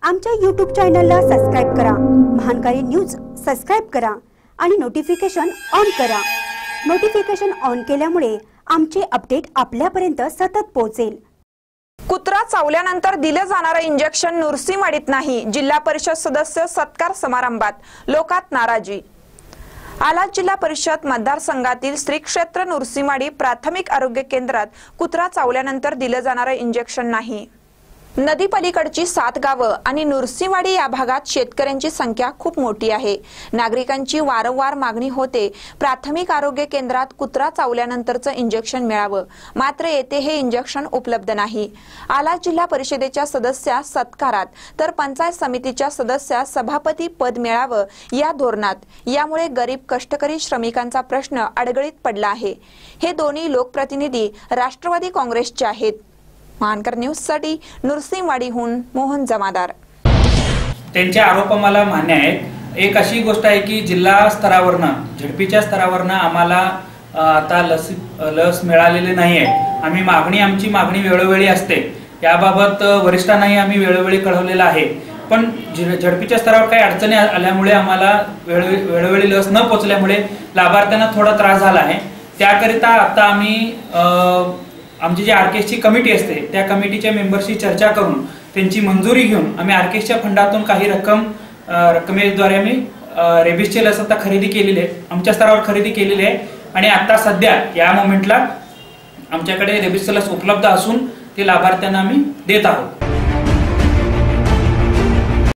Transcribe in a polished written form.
आमच्या YouTube चॅनलला subscribe करा, महानकारी न्यूज सबस्क्राइब करा आणि नोटिफिकेशन ऑन करा। नोटिफिकेशन ऑन केल्यामुळे आमचे अपडेट आपल्यापर्यंत सतत पोहोचेल। कुत्रा चावल्यानंतर दिले जाणारे इंजेक्शन नुरसिंहवाडीत नाही, जिल्हा परिषद सदस्य सत्कार समारंभात लोकात नाराजी। आलाच जिल्हा परिषद मतदारसंघातील श्री क्षेत्र नुरसिंहवाडी प्राथमिक आरोग्य केंद्रात कुत्रा चावल्यानंतर दिले जाणारे इंजेक्शन नाही। नदी पलीकडची 7 गावं आणि नुरसिंहवाडी या भागात शेतकऱ्यांची संख्या खूप मोठी आहे। नागरिकांची वारंवार मागणी होते प्राथमिक आरोग्य केंद्रात कुत्रा चावल्यानंतरचं इंजेक्शन मिळावं, मात्र येथे हे इंजेक्शन उपलब्ध नाही। आलाच जिल्हा परिषदेच्या सदस्या सत्कारात तर पंचायत समितीच्या सदस्या सभापती पद मिळावं या धोरणात, यामुळे गरीब कष्टकरी श्रमिकांचा प्रश्न अडगळीत पडला आहे। हे दोन्ही लोकप्रतिनिधी राष्ट्रवादी काँग्रेसचे आहेत। महानकर न्यूज साठी नुरसिंहवाडीहून मोहन जमादार। त्यांचे आरोप मला मान्य आहेत। एक अशी गोष्ट आहे की जिल्हा स्तरावरनं झडपीच्या स्तरावरनं आम्हाला आता लस मिळालेली नाही आहे। आमची मागणी वेळोवेळी असते, याबाबत वरिष्ठांनाही आम्ही वेळोवेळी कळवलेलं आहे, पण झडपीच्या स्तरावर काही अडचणी आल्यामुळे आम्हाला वेळोवेळी लस न पोहोचल्यामुळे लाभार्थ्यांना थोडा त्रास झाला आहे। त्याकरिता आता आम्ही आमची जी आरकेएसची कमिटी असते त्या कमिटीच्या मेंबरशी चर्चा करून त्यांची मंजुरी घेऊन आम्ही आरकेएसच्या फंडातून काही रकमेद्वारे आम्ही रेबीजची लस आता खरेदी केलेली आहे, आमच्या स्तरावर खरेदी केलेली आहे आणि आता सध्या या मोमेंटला आमच्याकडे रेबीजची लस उपलब्ध असून ते लाभार्थ्यांना आम्ही देत आहोत।